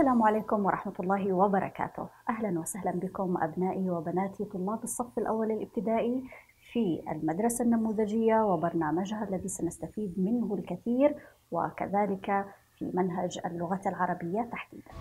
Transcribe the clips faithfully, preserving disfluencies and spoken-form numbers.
السلام عليكم ورحمة الله وبركاته. أهلا وسهلا بكم أبنائي وبناتي طلاب الصف الأول الابتدائي في المدرسة النموذجية وبرنامجها الذي سنستفيد منه الكثير، وكذلك في منهج اللغة العربية تحديدا.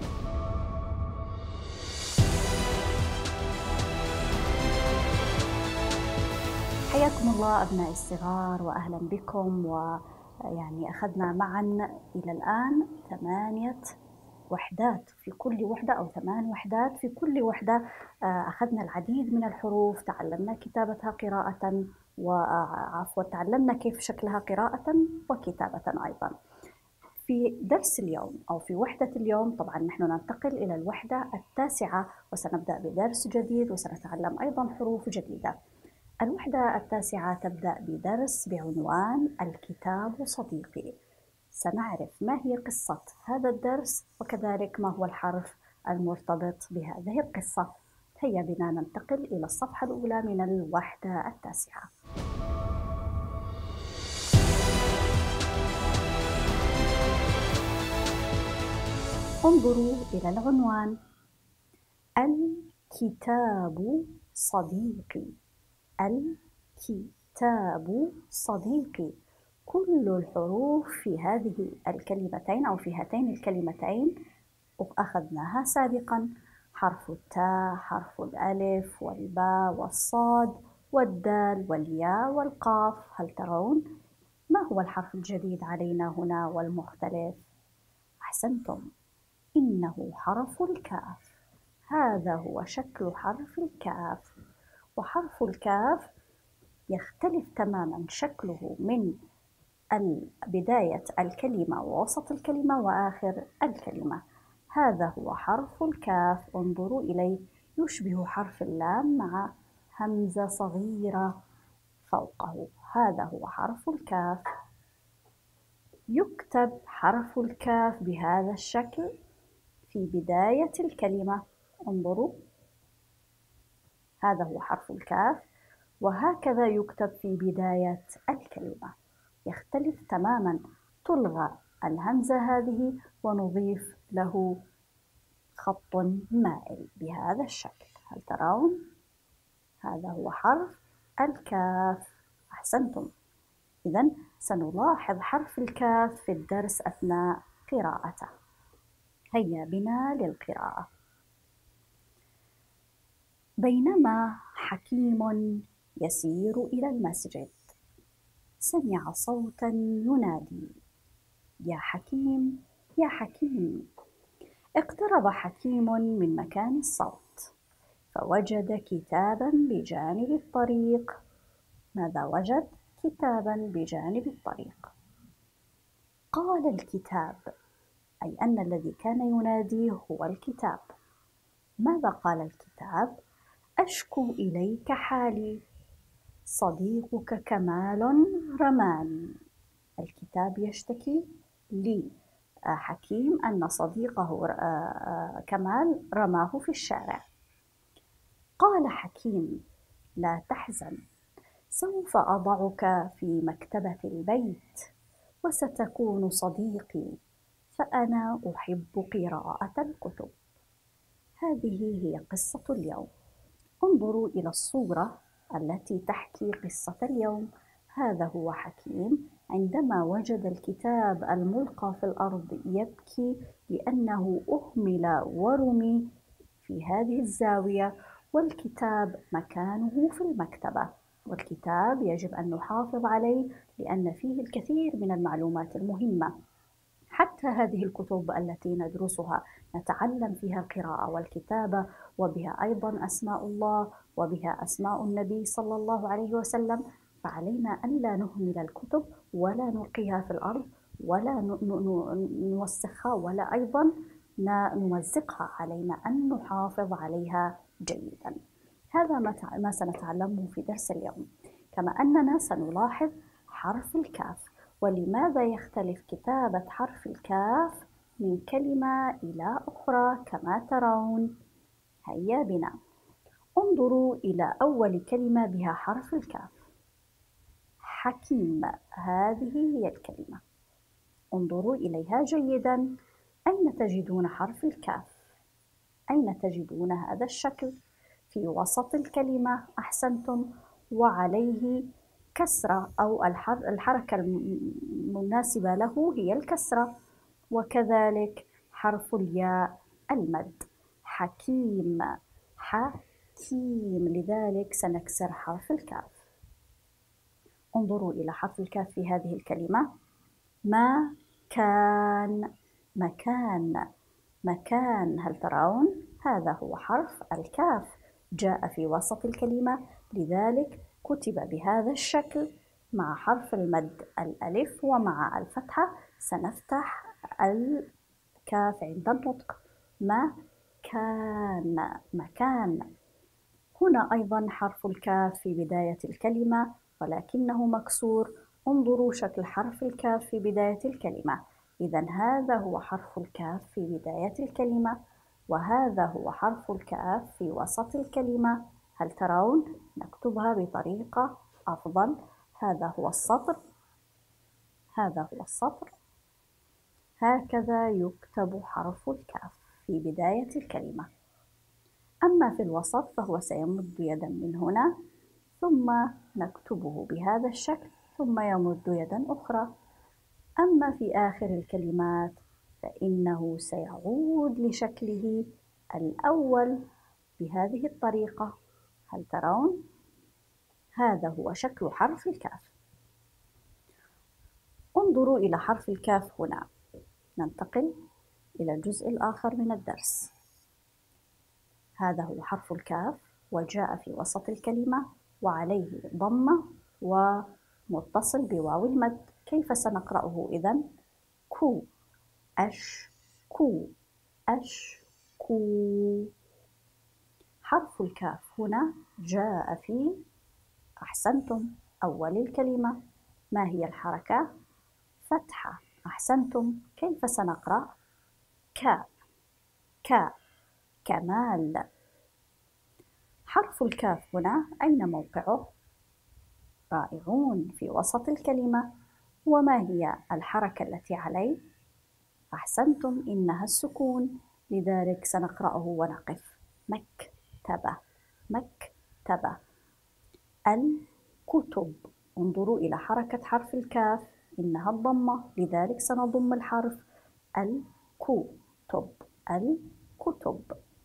حياكم الله أبنائي الصغار وأهلا بكم. ويعني أخذنا معا إلى الآن ثمانية وحدات في كل وحدة أو ثمان وحدات في كل وحدة. أخذنا العديد من الحروف، تعلمنا كتابتها قراءة وعفوا تعلمنا كيف شكلها قراءة وكتابة أيضا. في درس اليوم أو في وحدة اليوم طبعا نحن ننتقل إلى الوحدة التاسعة وسنبدأ بدرس جديد وسنتعلم أيضا حروف جديدة. الوحدة التاسعة تبدأ بدرس بعنوان الكتاب صديقي. سنعرف ما هي قصة هذا الدرس وكذلك ما هو الحرف المرتبط بهذه القصة. هيا بنا ننتقل إلى الصفحة الأولى من الوحدة التاسعة. انظروا إلى العنوان: الكتاب صديقي. الكتاب صديقي. كل الحروف في هذه الكلمتين أو في هاتين الكلمتين أخذناها سابقا: حرف التاء، حرف الألف والباء والصاد والدال والياء والقاف. هل ترون ما هو الحرف الجديد علينا هنا والمختلف؟ أحسنتم، إنه حرف الكاف. هذا هو شكل حرف الكاف، وحرف الكاف يختلف تماما شكله من بداية الكلمة ووسط الكلمة وآخر الكلمة. هذا هو حرف الكاف. انظروا إليه، يشبه حرف اللام مع همزة صغيرة فوقه. هذا هو حرف الكاف. يكتب حرف الكاف بهذا الشكل في بداية الكلمة. انظروا، هذا هو حرف الكاف، وهكذا يكتب في بداية الكلمة. يختلف تماما، تلغى الهمزة هذه ونضيف له خط مائل بهذا الشكل. هل ترون؟ هذا هو حرف الكاف. أحسنتم. إذن سنلاحظ حرف الكاف في الدرس أثناء قراءته. هيا بنا للقراءة. بينما حكيم يسير إلى المسجد سمع صوتا ينادي: يا حكيم يا حكيم. اقترب حكيم من مكان الصوت فوجد كتابا بجانب الطريق. ماذا وجد؟ كتابا بجانب الطريق. قال الكتاب، أي أن الذي كان يناديه هو الكتاب. ماذا قال الكتاب؟ أشكو إليك حالي، صديقك كمال رماني. الكتاب يشتكي لحكيم أن صديقه كمال رماه في الشارع. قال حكيم: لا تحزن، سوف أضعك في مكتبة البيت وستكون صديقي، فأنا أحب قراءة الكتب. هذه هي قصة اليوم. انظروا إلى الصورة التي تحكي قصة اليوم. هذا هو حكيم عندما وجد الكتاب الملقى في الأرض يبكي لأنه أهمل ورمي في هذه الزاوية، والكتاب مكانه في المكتبة، والكتاب يجب أن نحافظ عليه لأن فيه الكثير من المعلومات المهمة. حتى هذه الكتب التي ندرسها نتعلم فيها القراءة والكتابة، وبها أيضا أسماء الله وبها أسماء النبي صلى الله عليه وسلم، فعلينا أن لا نهمل الكتب ولا نلقيها في الأرض ولا نوسخها ولا أيضا نمزقها. علينا أن نحافظ عليها جيدا. هذا ما سنتعلمه في درس اليوم. كما أننا سنلاحظ حرف الكاف، ولماذا يختلف كتابة حرف الكاف من كلمة إلى أخرى كما ترون. هيا بنا انظروا إلى أول كلمة بها حرف الكاف: حكيم. هذه هي الكلمة، انظروا إليها جيدا. أين تجدون حرف الكاف؟ أين تجدون هذا الشكل؟ في وسط الكلمة، أحسنتم، وعليه كسرة أو الحركة المناسبة له هي الكسرة، وكذلك حرف الياء المد. حكيم، حكيم، لذلك سنكسر حرف الكاف. انظروا إلى حرف الكاف في هذه الكلمة. ما كان، مكان، مكان، هل ترون؟ هذا هو حرف الكاف، جاء في وسط الكلمة، لذلك كتب بهذا الشكل مع حرف المد الألف ومع الفتحة. سنفتح الكاف عند النطق. مكان، مكان. هنا أيضا حرف الكاف في بداية الكلمة ولكنه مكسور. انظروا شكل حرف الكاف في بداية الكلمة. إذا هذا هو حرف الكاف في بداية الكلمة، وهذا هو حرف الكاف في وسط الكلمة. هل ترون؟ نكتبها بطريقة أفضل. هذا هو السطر، هذا هو السطر. هكذا يكتب حرف الكاف في بداية الكلمة. أما في الوسط فهو سيمد يدا من هنا ثم نكتبه بهذا الشكل، ثم يمد يدا أخرى. أما في آخر الكلمات فإنه سيعود لشكله الأول بهذه الطريقة. هل ترون؟ هذا هو شكل حرف الكاف. انظروا إلى حرف الكاف هنا. ننتقل إلى الجزء الآخر من الدرس. هذا هو حرف الكاف وجاء في وسط الكلمة وعليه ضمة ومتصل بواو المد. كيف سنقرأه إذن؟ كو، أش، كو، أش، كو. حرف الكاف هنا جاء في، أحسنتم، أول الكلمة. ما هي الحركة؟ فتحة، أحسنتم. كيف سنقرأ؟ ك، ك، كمال. حرف الكاف هنا أين موقعه؟ رائعون، في وسط الكلمة. وما هي الحركة التي عليه؟ أحسنتم، إنها السكون، لذلك سنقرأه ونقف. مكتبة، مكتبة. الكتب، انظروا إلى حركة حرف الكاف، إنها الضمة، لذلك سنضم الحرف. الكتب، الكتب.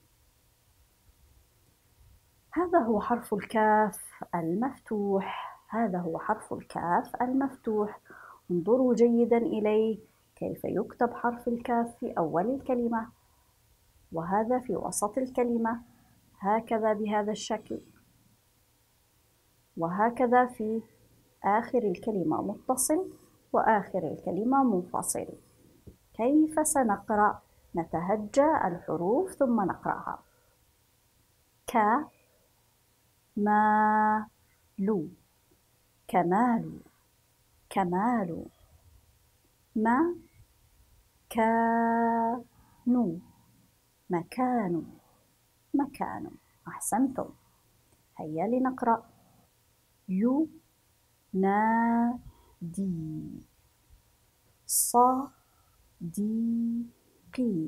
هذا هو حرف الكاف المفتوح، هذا هو حرف الكاف المفتوح. انظروا جيدا إليه كيف يكتب حرف الكاف في أول الكلمة، وهذا في وسط الكلمة، هكذا بهذا الشكل، وهكذا في آخر الكلمة متصل وآخر الكلمة منفصل. كيف سنقرأ؟ نتهجى الحروف ثم نقرأها. ك، ما، لو، كمال، كمال. ما، كانوا، مكان، مكان. أحسنتم. هيا لنقرأ. يو، نا، دي، ص، دي، قي،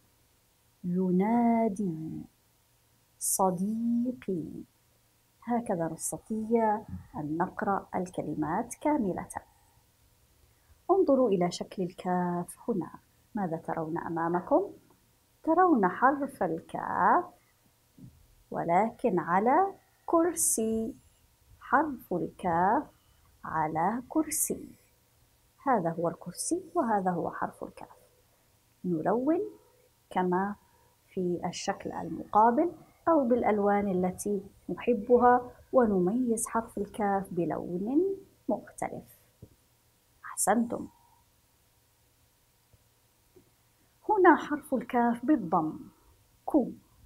ينادي، صديقي. هكذا نستطيع أن نقرأ الكلمات كاملة. انظروا إلى شكل الكاف هنا. ماذا ترون أمامكم؟ ترون حرف الكاف ولكن على كرسي. حرف الكاف على كرسي. هذا هو الكرسي وهذا هو حرف الكاف. نلون كما في الشكل المقابل أو بالألوان التي نحبها، ونميز حرف الكاف بلون مختلف. أحسنتم. هنا حرف الكاف بالضم. كو،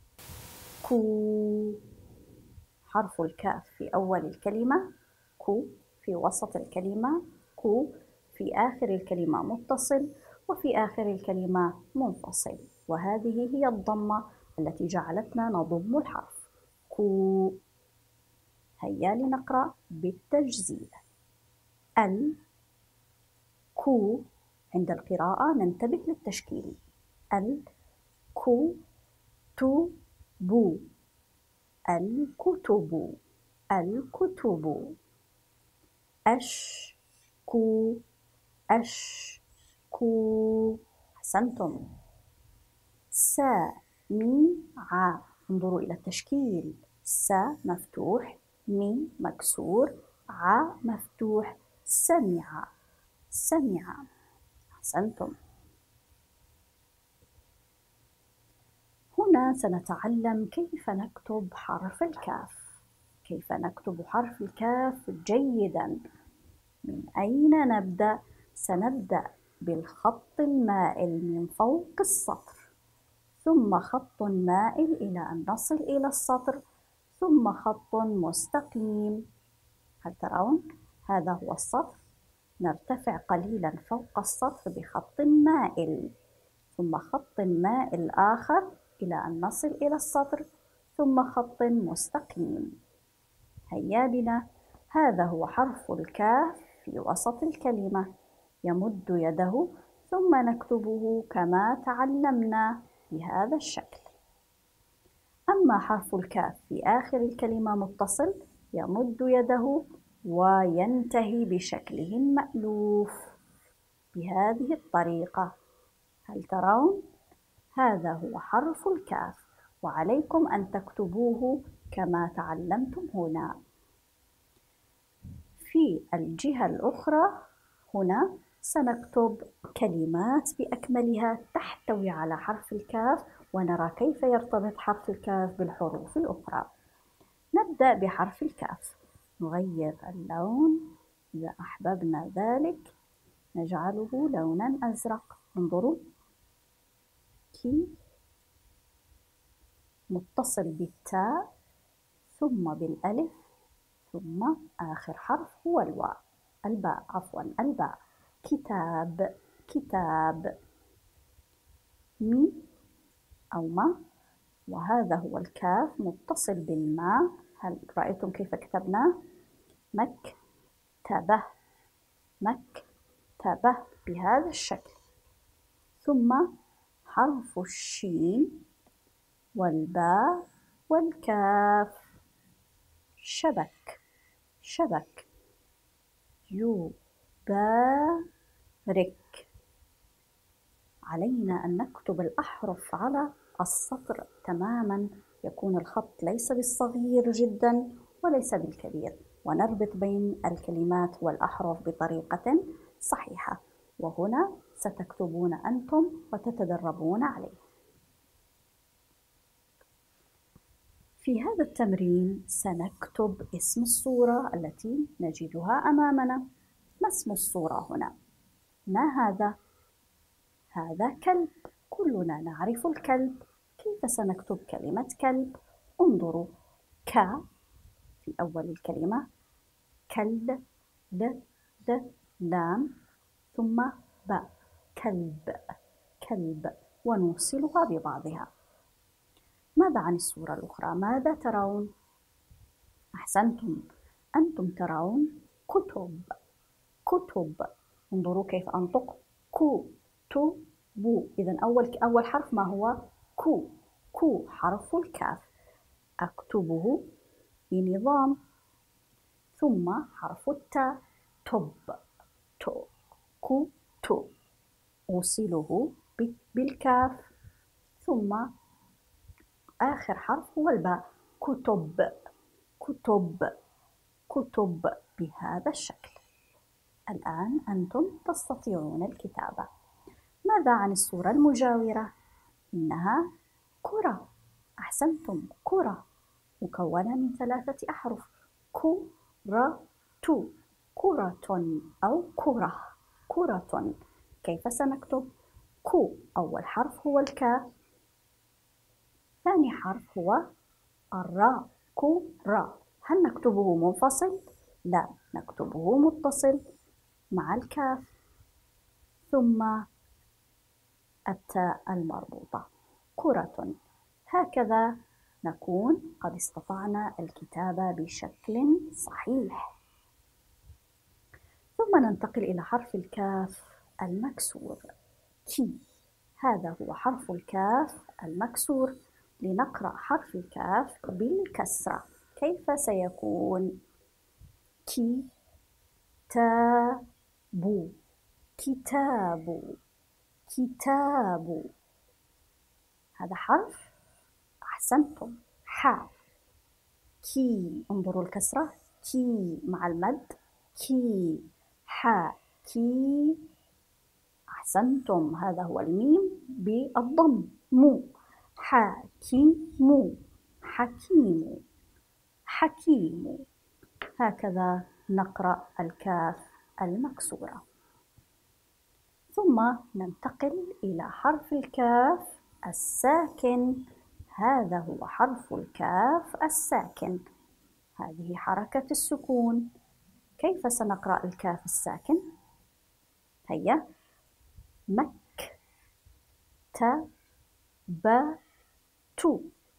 كو. حرف الكاف في أول الكلمة كو، في وسط الكلمة كو، في آخر الكلمة متصل وفي آخر الكلمة منفصل، وهذه هي الضمة التي جعلتنا نضم الحرف. كو. هيا لنقرأ بالتجزيء. ال، كو. عند القراءة ننتبه للتشكيل. الكتب الكتب الكتب أشكو أشكو. أحسنتم. سمع، انظروا إلى التشكيل، س مفتوح، مي مكسور، ع مفتوح، سمع سمع. أحسنتم. هنا سنتعلم كيف نكتب حرف الكاف. كيف نكتب حرف الكاف جيداً. من أين نبدأ؟ سنبدأ بالخط المائل من فوق السطر، ثم خط مائل إلى أن نصل إلى السطر، ثم خط مستقيم. هل ترون؟ هذا هو السطر. نرتفع قليلا فوق السطر بخط مائل، ثم خط مائل آخر إلى أن نصل إلى السطر، ثم خط مستقيم. هيا بنا. هذا هو حرف الكاف في وسط الكلمة. يمد يده ثم نكتبه كما تعلمنا بهذا الشكل. أما حرف الكاف في آخر الكلمة متصل، يمد يده وينتهي بشكله المألوف بهذه الطريقة. هل ترون؟ هذا هو حرف الكاف، وعليكم أن تكتبوه كما تعلمتم هنا. في الجهة الأخرى هنا سنكتب كلمات بأكملها تحتوي على حرف الكاف، ونرى كيف يرتبط حرف الكاف بالحروف الأخرى. نبدأ بحرف الكاف. نغير اللون إذا أحببنا ذلك، نجعله لونا أزرق. انظروا، كي متصل بالتاء ثم بالألف، ثم آخر حرف هو الواء الباء عفوا الباء. كتاب كتاب. مي أو ما، وهذا هو الكاف متصل بالماء. هل رأيتم كيف كتبناه؟ مكتبة مكتبة بهذا الشكل. ثم حرف الشين والباء والكاف. شبك شبك. يبارك. علينا أن نكتب الأحرف على السطر تماما، يكون الخط ليس بالصغير جدا وليس بالكبير، ونربط بين الكلمات والأحرف بطريقة صحيحة. وهنا ستكتبون أنتم وتتدربون عليه. في هذا التمرين سنكتب اسم الصورة التي نجدها أمامنا. ما اسم الصورة هنا؟ ما هذا؟ هذا كلب. كلنا نعرف الكلب. كيف سنكتب كلمة كلب؟ انظروا، ك في أول الكلمة، كل، ل ل لام، ثم ب، كلب كلب، ونوصلها ببعضها. ماذا عن الصورة الأخرى؟ ماذا ترون؟ أحسنتم، أنتم ترون كتب كتب. انظروا كيف أنطق كو تو بو. إذا أول أول حرف ما هو؟ كو. كو حرف الكاف. أكتبه بنظام. ثم حرف التاء، تب تو كو تو. أوصله بالكاف. ثم آخر حرف هو الباء، كتب كتب كتب بهذا الشكل. الآن أنتم تستطيعون الكتابة. ماذا عن الصورة المجاورة؟ إنها كرة. أحسنتم، كرة مكونة من ثلاثة أحرف، كرة كرة أو كرة كرة. كيف سنكتب؟ كو أول حرف هو الكاف، ثاني حرف هو الراء، كرة. هل نكتبه منفصل؟ لا، نكتبه متصل مع الكاف، ثم التاء المربوطة، كرة. هكذا نكون قد استطعنا الكتابة بشكل صحيح. ثم ننتقل إلى حرف الكاف المكسور، كي. هذا هو حرف الكاف المكسور. لنقرأ حرف الكاف بالكسرة. كيف سيكون؟ كي تا بو، كتاب، كتاب. هذا حرف. أحسنتم. حاء. كي، انظروا الكسرة، كي مع المد، كي. حاء كي. أحسنتم. هذا هو الميم بالضم، مو. حاكيم، حكيم، حكيم. هكذا نقرأ الكاف المكسورة. ثم ننتقل إلى حرف الكاف الساكن. هذا هو حرف الكاف الساكن. هذه حركة السكون. كيف سنقرأ الكاف الساكن؟ هيا. مك ت ب تو،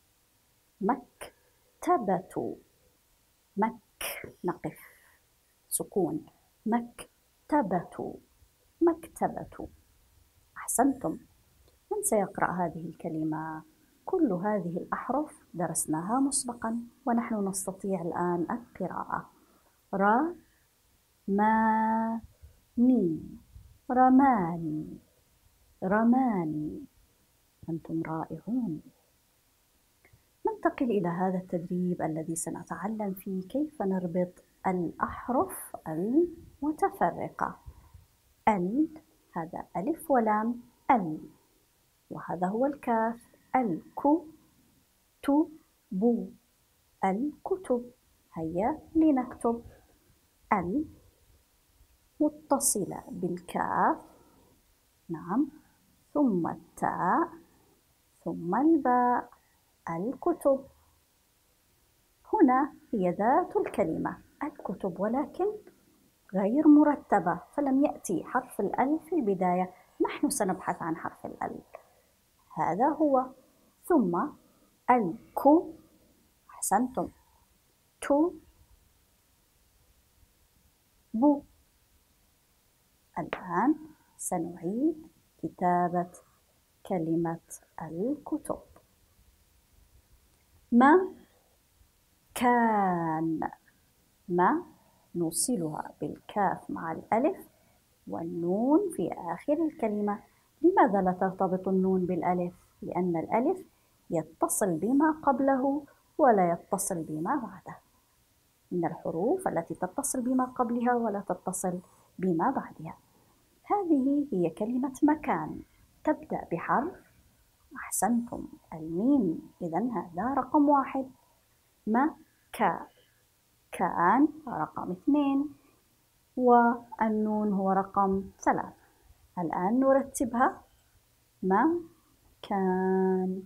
مكتبة. مك، نقف، سكون. مكتبة، مكتبة. أحسنتم. من سيقرأ هذه الكلمة؟ كل هذه الأحرف درسناها مسبقا، ونحن نستطيع الآن القراءة. ر ما ني، رماني، رماني. أنتم رائعون. ننتقل إلى هذا التدريب الذي سنتعلم فيه كيف نربط الأحرف المتفرقة. ال، هذا ألف ولام، ال. وهذا هو الكاف، الكو تو بو، الكتب. هيا لنكتب. ال متصلة بالكاف، نعم، ثم التاء، ثم الباء، الكتب. هنا هي ذات الكلمة الكتب، ولكن غير مرتبة، فلم يأتي حرف الألف في البداية. نحن سنبحث عن حرف الألف. هذا هو. ثم الكو. أحسنتم. تو بو. الآن سنعيد كتابة كلمة الكتب. ما كان، ما نوصلها بالكاف مع الألف والنون في آخر الكلمة. لماذا لا ترتبط النون بالألف؟ لأن الألف يتصل بما قبله ولا يتصل بما بعده. من الحروف التي تتصل بما قبلها ولا تتصل بما بعدها. هذه هي كلمة مكان، تبدأ بحرف، أحسنتم، الميم. إذن هذا رقم واحد. مكا، كان رقم اثنين، والنون هو رقم ثلاث. الآن نرتبها. ما كان.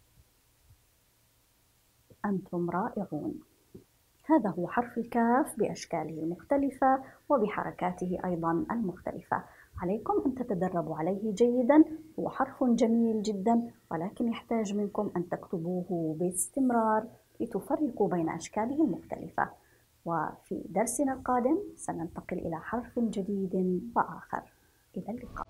أنتم رائعون. هذا هو حرف الكاف بأشكاله المختلفة وبحركاته أيضا المختلفة. عليكم أن تتدربوا عليه جيدا. هو حرف جميل جدا، ولكن يحتاج منكم أن تكتبوه باستمرار لتفرقوا بين أشكاله المختلفة. وفي درسنا القادم سننتقل إلى حرف جديد وآخر. إلى اللقاء.